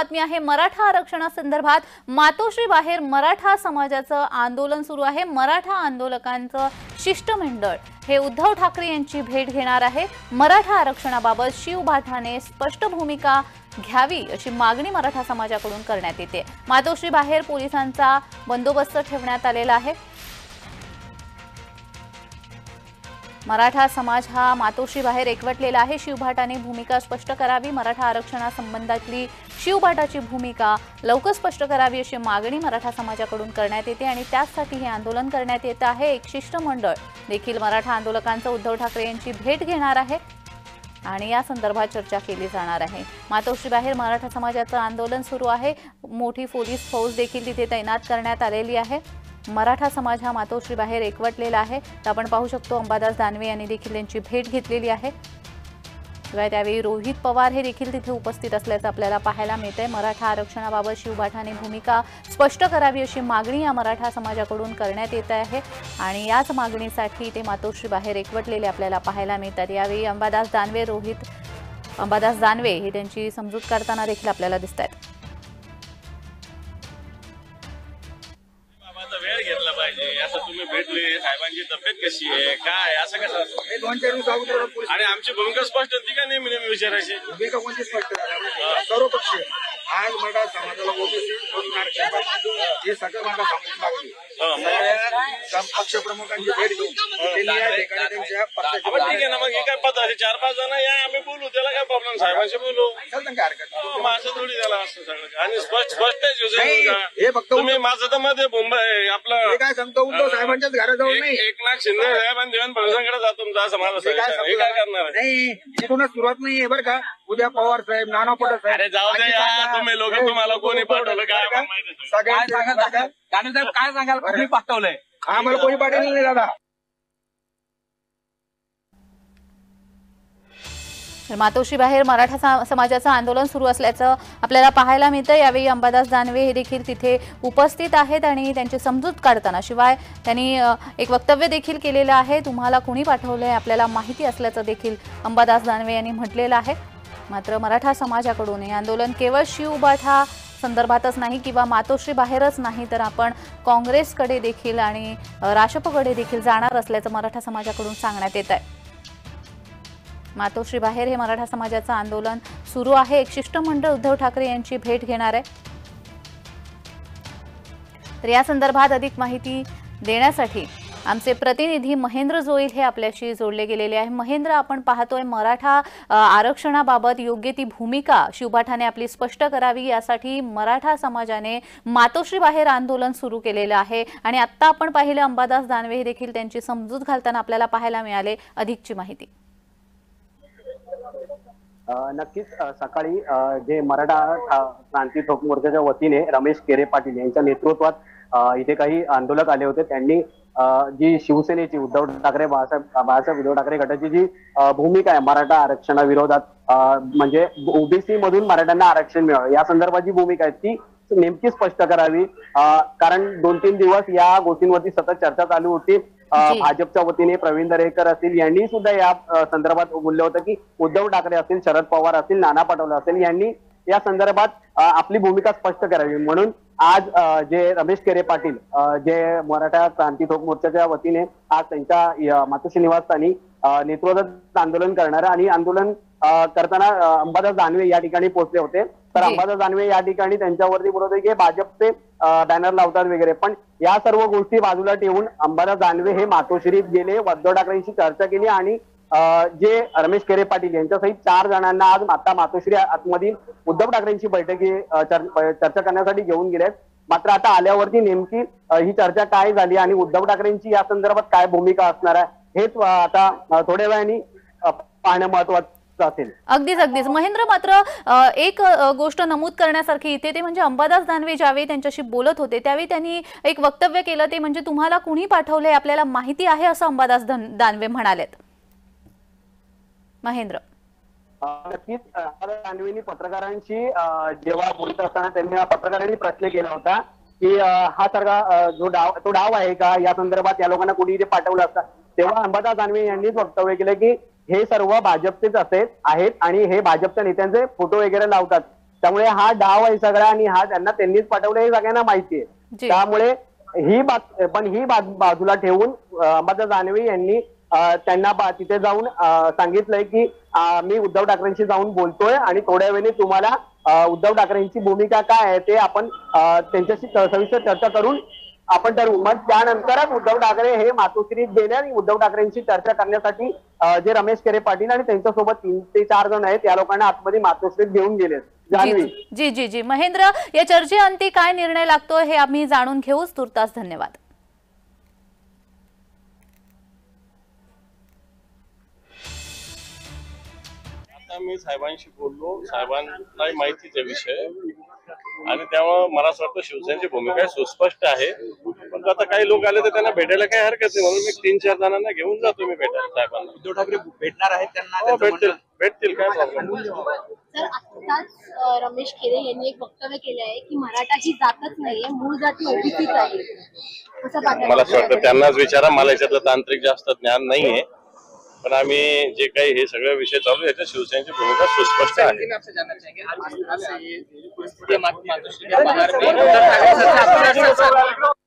बातमी आहे मराठा आरक्षणासंदर्भात मातोश्री बाहेर मराठा समाजाचं आंदोलन सुरू आहे। मराठा आंदोलकांचं शिष्टमंडळ हे उद्धव ठाकरे यांची भेट घेणार आहे। मराठा आरक्षणाबाबत शिव बाठाने स्पष्ट भूमिका घ्यावी अशी मागणी मराठा समाजाकडून करण्यात येते। मातोश्री बाहेर पोलिसांचा बंदोबस्त ठेवण्यात आलेला आहे। मराठा समाज हा मातोश्री बाहेर एकवटलेला आहे। शिवभाटाने भूमिका स्पष्ट करावी, मराठा आरक्षणासंबंधातली शिवभाटाची भूमिका लवकर स्पष्ट करावी अशी मागणी मराठा समाजाकडून करण्यात येते आणि त्यासाठी हे आंदोलन करण्यात येत आहे। एक शिष्टमंडळ देखील मराठा आंदोलकांचं उद्धव ठाकरे यांची भेट घेणार आहे आणि या संदर्भात चर्चा केली जाणार आहे। मातोश्री बाहेर मराठा समाजाचं आंदोलन सुरू आहे। मोठी पोलीस फौज देखील तिथे तैनात करण्यात आलेली आहे। मराठा समाज हा मातोश्री बाहेर एकवटलेला आहे। तर आपण पाहू शकतो अंबादास दानवे यांनी देखील त्यांची भेट घेतलेली आहे। शिवाय त्यावेळी रोहित पवार हे देखील तिथे उपस्थित असल्याचं आपल्याला पाहायला मिळतंय। मराठा आरक्षणाबाबत शिवबाठाने भूमिका स्पष्ट करावी अशी मागणी या मराठा समाजाकडून करण्यात येत आहे आणि याच मागणीसाठी ते मातोश्री बाहेर एकवटलेले आपल्याला पाहायला मिळतात। यावेळी अंबादास दानवे हे त्यांची समजूत काढताना देखील आपल्याला दिसतात। वेळ घेतला पाहिजे असं तुम्ही भेटले, साहेबांची तब्येत कशी आहे काय असं कसं आणि आमची भूमिका स्पष्ट होती का नेहमी नेहमी विचारायची भूमिका कोणती स्पष्ट सर्वपक्षीय आज मराठा समाजाला ओबीसी हे सगळं मराठा समाज मागणी पक्ष प्रमुखांची भेट घेऊन त्यांनी या ठिकाणी त्यांच्या ठीक आहे ना। मग हे काय पद आहे 4-5 जण या आम्ही बोलू, त्याला काय प्रॉब्लेम, साहेबांशी बोलू, चालतं काय हरकत मग असं थोडी झालं असतं सगळं आणि स्पष्ट हे फक्त तुम्ही माझं तर मध्ये मुंबई आपलं काय सांगतो उद्धव साहेबांच्याच घराजवळ नाही, एकनाथ शिंदे साहेब आणि देवेंद्र फडणवीसांकडे जातो तुमचा असं मला हे काय करणार नाही। इथूनच सुरुवात नाहीये बरं का। उद्या पवार साहेब, नाना पटोले साहेब, अरे जाऊ दे यार, तुम्ही लोक तुम्हाला कोणी पाठवलं काय सगळ्यांना काय सांगाल कोणी पाठवलंय? आम्हाला कोणी पाठवलं नाही दादा। मातोश्री बाहेर मराठा समाजाचं आंदोलन सुरू असल्याचं आपल्याला पाहायला मिळतं। यावेळी अंबादास दानवे हे देखील तिथे उपस्थित आहेत आणि त्यांची समजूत काढताना शिवाय त्यांनी एक वक्तव्य देखील केलेलं आहे। तुम्हाला कोणी पाठवलंय आपल्याला माहिती असल्याचं देखील अंबादास दानवे यांनी म्हटलेलं आहे। मात्र मराठा समाजाकडून हे आंदोलन केवळ शिवबाठा संदर्भातच नाही किंवा मातोश्री बाहेरच नाही तर आपण काँग्रेसकडे देखील आणि राष्ट्रपकडे देखील जाणार असल्याचं मराठा समाजाकडून सांगण्यात येत आहे। मातोश्री बाहेर हे मराठा समाजाचं आंदोलन सुरू आहे। एक शिष्टमंडळ उद्धव ठाकरे यांची भेट घेणार आहे। तर या संदर्भात अधिक माहिती देण्यासाठी आमचे प्रतिनिधी महेंद्र जोईल हे आपल्याशी जोडले गेलेले आहे। महेंद्र, आपण पाहतोय मराठा आरक्षणाबाबत योग्य ती भूमिका शिवबाठाने आपली स्पष्ट करावी यासाठी मराठा समाजाने मातोश्री बाहेर आंदोलन सुरू केलेलं आहे आणि आता आपण पाहिलं अंबादास दानवे हे देखील त्यांची समजूत घालताना आपल्याला पाहायला मिळाले। अधिकची माहिती। नक्कीच सकाळी जे मराठा क्रांती ठोक मोर्चाच्या वतीने रमेश केरे पाटील यांच्या नेतृत्वात इथे काही आंदोलक आले होते। त्यांनी जी शिवसेनेची बाळासाहेब उद्धव ठाकरे गटाची जी भूमिका आहे मराठा आरक्षणाविरोधात, म्हणजे ओबीसी मधून मराठ्यांना आरक्षण मिळावं या संदर्भात जी भूमिका आहे ती नेमकी स्पष्ट करावी। कारण 2-3 दिवस या गोष्टींवरती सतत चर्चा चालू होती। भाजपच्या वतीने प्रवीण दरेकर असतील यांनी सुद्धा या संदर्भात बोललं होतं की उद्धव ठाकरे असतील, शरद पवार असतील, नाना पटोले असतील यांनी या संदर्भात आपली भूमिका स्पष्ट करावी। म्हणून आज जे रमेश केरे पाटील जे मराठा क्रांती ठोक मोर्चाच्या वतीने आज त्यांच्या मातोश्री निवासस्थानी नेतृत्वात आंदोलन करणार आणि आंदोलन करताना अंबादास दानवे या ठिकाणी पोहोचले होते। तर अंबादास दानवे या ठिकाणी त्यांच्यावरती बोलत होते की भाजपचे बॅनर लावतात वगैरे, पण या सर्व गोष्टी बाजूला ठेवून अंबादास दानवे हे मातोश्रीत गेले, उद्धव ठाकरेंशी चर्चा केली आणि जे रमेश केरे पाटील यांच्यासहित 4 जणांना आज मातोश्री आतमधील उद्धव ठाकरेंची बैठकी चर्चा करण्यासाठी घेऊन गेलेत। मात्र आता आल्यावरती नेमकी ही चर्चा काय झाली आणि उद्धव ठाकरेंची या संदर्भात काय भूमिका असणार आहे हेच आता थोड्या वेळाने पाहणं महत्त्वाचं असेल। अगदीच महेंद्र, मात्र एक गोष्ट नमूद करण्यासारखी इथे ते म्हणजे अंबादास दानवे ज्यावेळी त्यांच्याशी बोलत होते त्यावेळी त्यांनी एक वक्तव्य केलं, ते म्हणजे तुम्हाला कुणी पाठवले आपल्याला माहिती आहे असं अंबादास दानवे म्हणालेत। महेंद्र, नक्कीच दानवेंनी पत्रकारांशी जेव्हा बोलत असताना त्यांनी पत्रकारांनी प्रश्न केला होता की हा सगळा जो डाव आहे का या संदर्भात या लोकांना कुणी इथे पाठवलं असतं, तेव्हा अंबादास दानवे यांनीच वक्तव्य केलं की हे सर्व भाजपचेच आहेत आणि हे भाजपच्या नेत्यांचे फोटो वगैरे लावतात। त्यामुळे हा डाव आहे सगळा आणि हा त्यांनीच पाठवलं हे सगळ्यांना माहिती आहे. जी. त्यामुळे ही बाजूला ठेवून अंबादास दानवे यांनी त्यांना तिथे जाऊन सांगितलंय की मी उद्धव ठाकरेंशी जाऊन बोलतोय आणि थोड्या वेळाने तुम्हाला उद्धव ठाकरेंची भूमिका काय आहे ते आपण त्यांच्याशी सविस्तर चर्चा करून आपण ठरवू. मग त्यानंतरच उद्धव ठाकरे हे मातोश्रीत गेले आणि उद्धव ठाकरेंशी चर्चा करण्यासाठी जे रमेश केरे पाटील आणि त्यांच्यासोबत 3 ते 4 जण आहेत या लोकांना आतमध्ये मातोश्रीत घेऊन गेले. जान्हवी. जी जी जी महेंद्र, या चर्चेअंती काय निर्णय लागतोय हे आम्ही जाणून घेऊच. तुर्तास धन्यवाद. आता मी साहेबांशी बोललो, साहेबांना माहितीचा विषय आणि त्यामुळे मला असं वाटतं शिवसेनेची भूमिका सुस्पष्ट आहे. पण आता काही लोक आले तर त्यांना भेटायला काही हरकत नाही, म्हणून मी 3-4 जणांना घेऊन जातो मी भेटायला साहेबांना. उद्धव ठाकरे भेटणार आहेत हो, भेटतील काय प्रॉब्लेम. तर आत्ताच रमेश खेरे यांनी एक वक्तव्य केलं आहे की मराठा ही जातच नाहीये, मूळ जाती ओबीसीच आहे. असं मला असं वाटतं त्यांनाच विचारा, मला याच्यातलं तांत्रिक जास्त ज्ञान नाहीये. पण आम्ही जे काही हे सगळे विषय चालू याच्यात शिवसेनेची भूमिका सुस्पष्ट आहे.